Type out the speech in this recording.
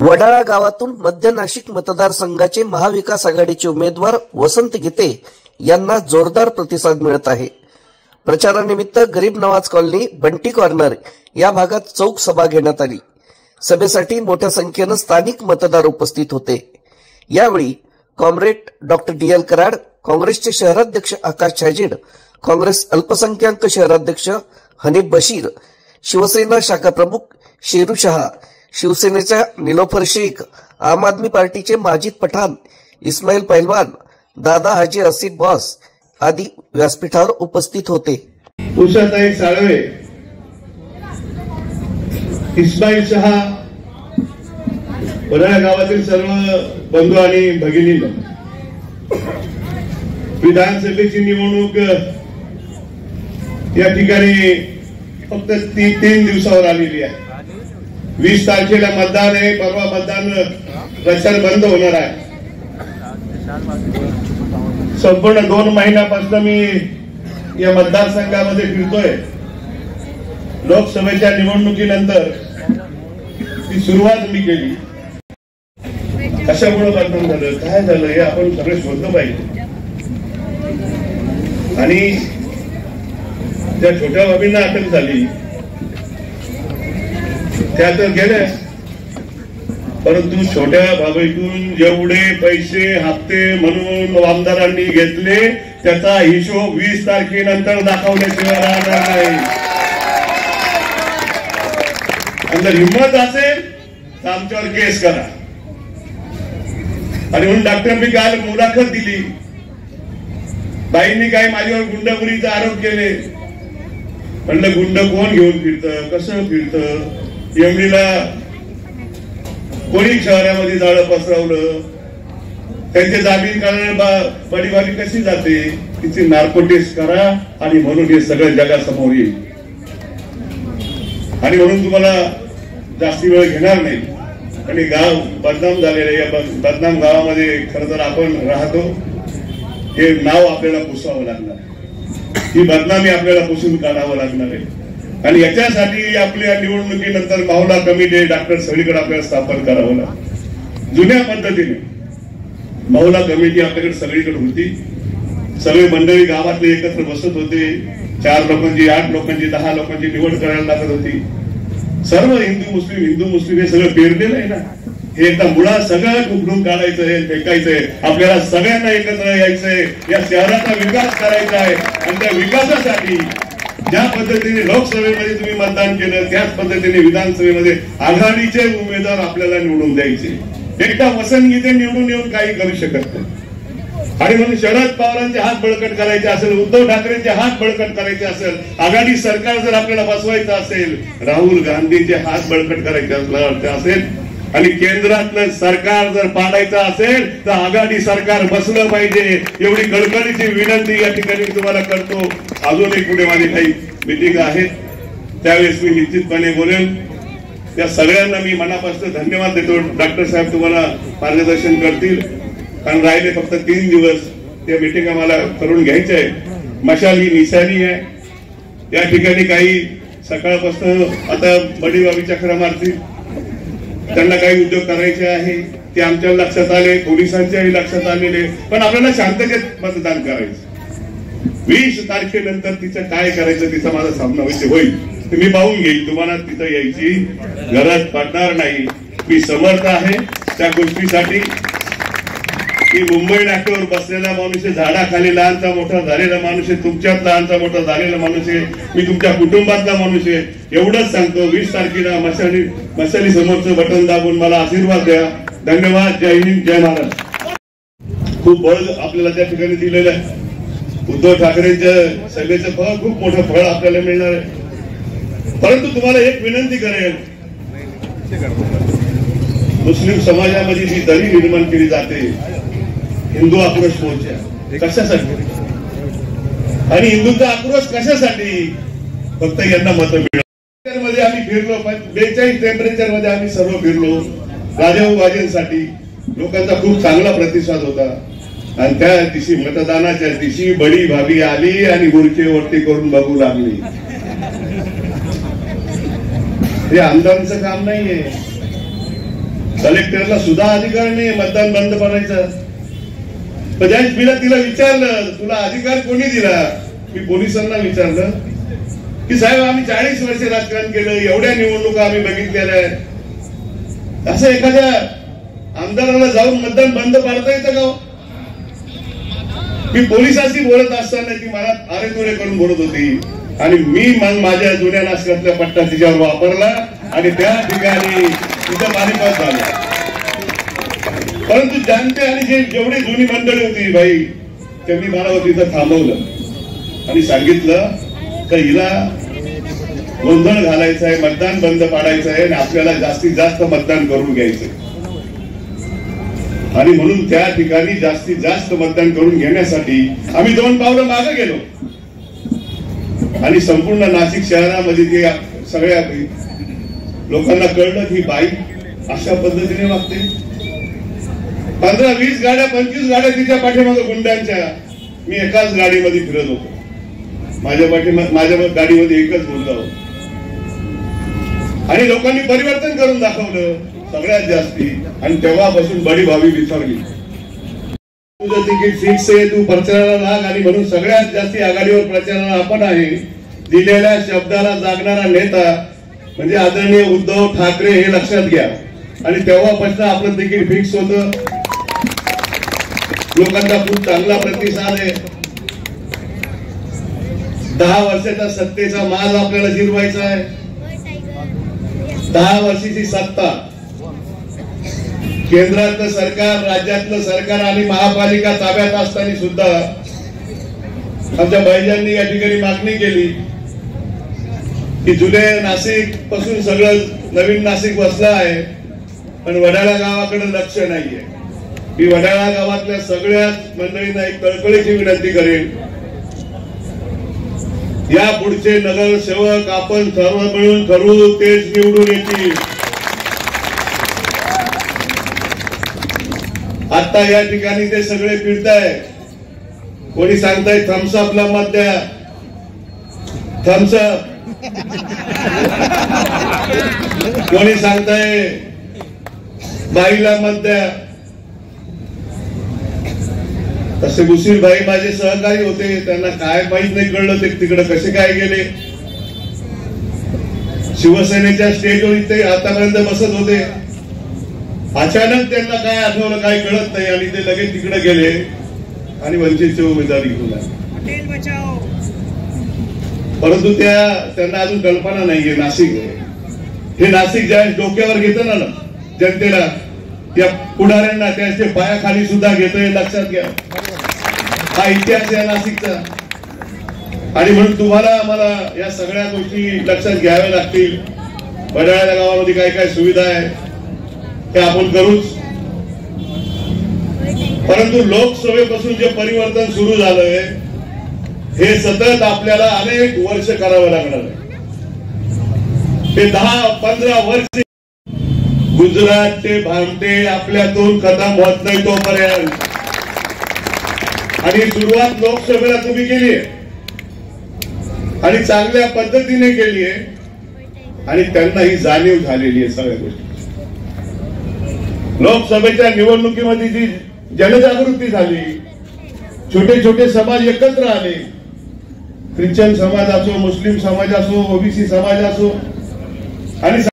वडाळा गावातून मध्य नाशिक मतदारसंघाचे महाविकास आघाडीचे उमेदवार वसंत गीते यांना जोरदार प्रतिसाद मिळत आहे। प्रचारानिमित्त गरीब नवाज कॉलनी, बंटी कॉर्नर या भागात चौक सभा घेण्यात आली। सभेसाठी मोठ्या संख्येने स्थानिक मतदार उपस्थित होते। यावेळी कॉम्रेड डॉक्टर डी.एल. कराड, काँग्रेसचे शहराध्यक्ष आकाश छाजेड, काँग्रेस अल्पसंख्याक शहराध्यक्ष हनीफ बशीर, शिवसेना शाखा प्रमुख शेरू शहा, शिवसेनेच्या निलोफर शेख, आम आदमी पार्टीचे माजिद पठाण, इस्माईल पहलवान, दादा हाजी रशीद बॉस आदी व्यासपीठावर उपस्थित होते। उषाताई साळवे, इस्माईल शहा, वडाळा गावातील सर्व बंधू आणि भगिनींनो, विधानसभेची निवडणूक या ठिकाणी फक्त 3 दिवसावर आलेली आहे। 20 तारखेला मतदान आहे। परवा मतदान प्रचार बंद होणार आहे। संपूर्ण 2 महिन्यापासून मी या मतदारसंघामध्ये फिरतोय। लोकसभेच्या निवडणुकीनंतर ती सुरुवात मी केली। कशामुळे बदनाम झालं, काय झालं हे आपण सगळे शोधलं पाहिजे। आणि त्या छोट्या बाबींना अटक झाली, त्या तर गेल्या, परंतु छोट्या बाबीतून जेवढे पैसे हप्ते म्हणून आमदारांनी घेतले त्याचा हिशोब 20 तारखेनंतर दाखवल्याशिवाय राहणार नाही। आणि जर हिंमत असेल तर आमच्यावर केस करा। आणि म्हणून डॉक्टरांनी काल मुलाखत दिली, बाईंनी काय माझ्यावर गुंडगिरीचा आरोप केले। म्हणलं गुंड कोण घेऊन फिरतं, कसं फिरतं, एमडीला कोणी शहरामध्ये जाळं पसरवलं, त्यांचे जामीन करणारी बडीवाली कशी जाते, तिची नार्कोटिक्स करा आणि म्हणून हे सगळं जगासमोर येईल। आणि म्हणून तुम्हाला जास्ती वेळ घेणार नाही। आणि गाव बदनाम झालेलं, या बदनाम गावामध्ये खरं तर आपण राहतो, हे नाव आपल्याला पुसावं लागणार, ही बदनामी आपल्याला पुसून काढावं लागणार आहे। आणि याच्यासाठी आपल्या निवडणुकीनंतर माहुला कमिटी डॉक्टर सगळीकडे आपल्याला स्थापन करावं लागतं। जुन्या पद्धतीने माहुला कमिटी आपल्याकडे सगळीकडे होती। सगळे मंडळी गावातले एकत्र बसत होते। 4 लोकांची, 8 लोकांची, 10 लोकांची निवड करायला लागत होती। सर्व हिंदू मुस्लिम हे सगळं पेरलेलं आहे ना, हे एकदा मुळात सगळं उघडून काढायचंय, फेकायचंय। आपल्याला सगळ्यांना एकत्र यायचंय, या शहराचा विकास करायचा आहे। आणि त्या विकासासाठी ज्या पद्धतीने लोकसभेमध्ये तुम्ही मतदान केलं त्याच पद्धतीने विधानसभेमध्ये आघाडीचे उमेदवार आपल्याला निवडून द्यायचे। एकटा वसंत गीते निवडून येऊन काही करू शकत नाही। आणि म्हणून शरद पवारांचे हात बळकट करायचे असेल, उद्धव ठाकरेंचे हात बळकट करायचे असेल, आघाडी सरकार जर आपल्याला बसवायचं असेल, राहुल गांधींचे हात बळकट करायचे असेल आणि केंद्रातलं सरकार जर पाडायचं असेल तर आघाडी सरकार बसलं पाहिजे, एवढी कळकळीची विनंती या ठिकाणी तुम्हाला करतो। अजूनही पुढे माझी काही मीटिंग आहेत, त्यावेळेस मी निश्चितपणे बोलेन। त्या सगळ्यांना मी मनापासून धन्यवाद देतो। डॉक्टर साहेब तुम्हाला मार्गदर्शन करतील, कारण राहिले फक्त 3 दिवस त्या मीटिंग आम्हाला करून घ्यायचं आहे। मशाल ही निशाणी आहे। या ठिकाणी काही सकाळपासून आता बडीबाबी चक्र मारतील, त्यांना काही उद्योग करायचे आहे ते आमच्या लक्षात आले, पोलिसांच्याही लक्षात आलेले, पण आपल्याला शांततेत मतदान करायचं। 20 तारखेनंतर तिचं काय करायचं तिचा माझा सामना होईल, मी पाहून घेईल। तुम्हाला तिथं यायची गरज पडणार नाही, मी समर्थ आहे त्या गोष्टीसाठी। की मुंबई नाक्यावर बसलेला माणूस आहे, झाडाखाली लहानचा मोठा झालेला माणूस आहे, तुमच्यात लहानचा मोठा झालेला माणूस आहे, मी तुमच्या कुटुंबातला माणूस आहे। एवढंच सांगतो, 20 तारखेला मशाली समोरचं बटन दाबून मला आशीर्वाद द्या। धन्यवाद। जय हिंद, जय महाराष्ट्र। खूप बळ आपल्याला त्या ठिकाणी दिलेलं आहे। उद्धव ठाकरेंच्या सभेचं फळ, खूप मोठं फळ आपल्याला मिळणार आहे। परंतु तुम्हाला एक विनंती करेल, मुस्लिम समाजामध्ये जी दरी निर्माण केली जाते, हिंदू आक्रोश मोर्चा कशासाठी आणि हिंदूंचा आक्रोश कशासाठी, फक्त यांना मतं मिळाली। मध्ये आम्ही फिरलो, 42 टेम्परेचर मध्ये आम्ही सर्व फिरलो राजाभाऊबाजींसाठी। लोकांचा खूप चांगला प्रतिसाद होता। आणि त्या दिवशी मतदानाच्या दिवशी बडी भाभी आली आणि गुडके वरती करून बघू लागली। हे आमदारांचं काम नाहीये। कलेक्टरला सुद्धा अधिकार नाही मतदान बंद करायचा. पण ज्यावेळेस मी तिला विचारलं तुला अधिकार कोणी दिला, मी पोलिसांना विचारलं की साहेब आम्ही 40 वर्ष राजकारण केलं, एवढ्या निवडणुका आम्ही बघितलेल्या आहेत, असं एखाद्या आमदाराला जाऊन मतदान बंद पाडता येतं का? मी पोलिसांशी बोलत असताना ती मला आरेतोरे करून बोलत होती आणि मी मग माझ्या जुन्या नाशकातल्या पट्टा तिच्यावर वापरला आणि त्या ठिकाणी तिथं पाणीपात झालं. परंतु जानते आणि जेवढी जुनी मंडळी होती भाई त्यांनी मला तिथं थांबवलं आणि सांगितलं की हिला गोंधळ घालायचा आहे, मतदान बंद पाडायचं आहे आणि आपल्याला जास्तीत जास्त मतदान करून घ्यायचंय. आणि म्हणून त्या ठिकाणी जास्तीत जास्त मतदान करून घेण्यासाठी आम्ही 2 पावलं मागे गेलो आणि संपूर्ण नाशिक शहरामध्ये ते सगळ्या लोकांना कळलं की बाई अशा पद्धतीने वागते. 15-20 गाड्या 25 गाड्या तिच्या पाठीमागे गुंड्यांच्या, मी एकाच गाडीमध्ये फिरत होतो, माझ्या गाडीमध्ये एकच गुंड होता आणि लोकांनी परिवर्तन करून दाखवलं सगळ्यात जास्ती. आणि तेव्हापासून बडी भावी विसरली. तुझं तिकीट फिक्स आहे, तू प्रचाराला लाग आणि म्हणून सगळ्यात जास्ती आघाडीवर प्रचाराला आपण आहे. दिलेल्या शब्दाला जागणारा नेता म्हणजे आदरणीय उद्धव ठाकरे हे लक्षात घ्या. आणि तेव्हापासून आपलं तिकीट फिक्स होतं. लोकांचा खूप चांगला प्रतिसाद आहे. 10 वर्षाच्या सत्तेचा माज आपल्याला जिरवायचा आहे. 10 वर्षाची सत्ता, केंद्रातलं सरकार, राज्यातलं सरकार आणि महापालिका ताब्यात असताना सुद्धा आमच्या भाईजांनी या ठिकाणी मागणी केली की जुने नाशिक पासून सगळं नवीन नाशिक वसलं आहे पण वडाळा गावाकडे लक्ष नाहीये. मी वडाळा गावातल्या सगळ्याच मंडळींना एक कळकळीची विनंती करेन, या पुढचे नगरसेवक आपण सर्व मिळून ठरवू, तेच निवडून येतील. आता या ठिकाणी ते सगळे फिरताय. कोणी सांगताय थम्सअपला मत द्या, थम्सअप. कोणी सांगताय बाईला मत द्या. तसे मुसीर भाई माझे सहकारी होते, त्यांना काय माहित नाही कळलं ते तिकडे कसे काय गेले. शिवसेनेच्या स्टेजवर इथे आतापर्यंत बसत होते, अचानक त्यांना काय आठवलं काय कळत नाही आणि ते लगेच तिकडे गेले आणि वंचितची उमेदवारी घेऊन आले. परंतु त्यांना अजून कल्पना नाहीये नाशिक हे नाशिक ज्या डोक्यावर घेतं ना जनतेला, त्या पुढाऱ्यांना त्यांच्या पायाखाली सुद्धा घेतोय, लक्षात घ्या. हा इतिहास आहे नाशिकचा. आणि म्हणून तुम्हाला आम्हाला या सगळ्या गोष्टी लक्षात घ्याव्या लागतील. वडाळ्या गावामध्ये काय काय सुविधा आहे ते आपण करूच. परंतु लोकसभेपासून जे परिवर्तन सुरू झालंय हे सतत आपल्याला अनेक वर्ष करावं लागणार आहे. हे 10-15 वर्ष गुजरात ते भामटे आपल्यातून खतम होत नाही तोपर्यंत. आणि सुरुवात लोकसभेला तुम्ही केली आहे आणि चांगल्या पद्धतीने केली आहे आणि त्यांना ही जाणीव झालेली आहे सगळ्या गोष्टी. लोकसभेच्या निवडणुकीमध्ये जी जनजागृती झाली, छोटे छोटे समाज एकत्र आले, ख्रिश्चन समाज असो, मुस्लिम समाज असो, ओबीसी समाज असो आणि